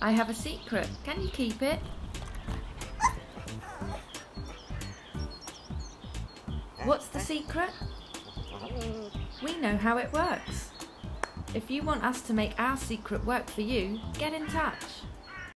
I have a secret. Can you keep it? What's the secret? We know how it works. If you want us to make our secret work for you, get in touch.